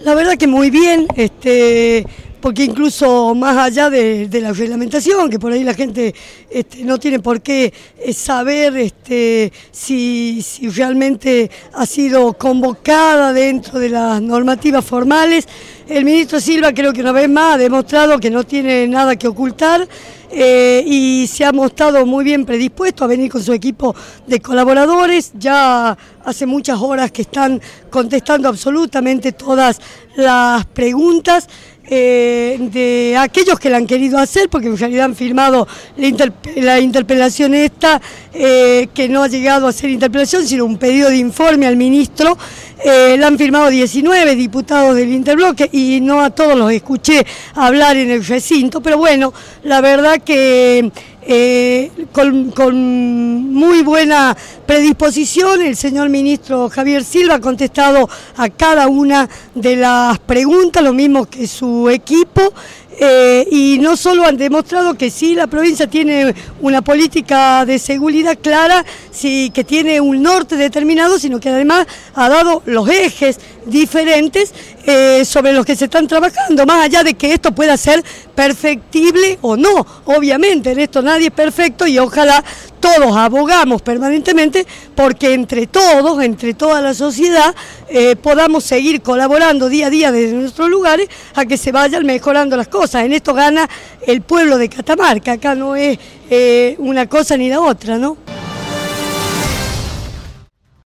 La verdad que muy bien, porque incluso más allá de la reglamentación, que por ahí la gente no tiene por qué saber si realmente ha sido convocada dentro de las normativas formales, el ministro Silva creo que una vez más ha demostrado que no tiene nada que ocultar y se ha mostrado muy bien predispuesto a venir con su equipo de colaboradores. Ya hace muchas horas que están contestando absolutamente todas las preguntas de aquellos que la han querido hacer, porque en realidad han firmado la interpelación esta, que no ha llegado a ser interpelación, sino un pedido de informe al ministro. La han firmado 19 diputados del interbloque y no a todos los escuché hablar en el recinto, pero bueno, la verdad que con muy buena predisposición el señor ministro Javier Silva ha contestado a cada una de las preguntas, lo mismo que su equipo, y no solo han demostrado que sí, la provincia tiene una política de seguridad clara, sí, que tiene un norte determinado, sino que además ha dado los ejes diferentes sobre los que se están trabajando, más allá de que esto pueda ser perfectible o no. Obviamente en esto nadie es perfecto y ojalá todos abogamos permanentemente porque entre todos, entre toda la sociedad, podamos seguir colaborando día a día desde nuestros lugares a que se vayan mejorando las cosas. En esto gana el pueblo de Catamarca, acá no es una cosa ni la otra, ¿no?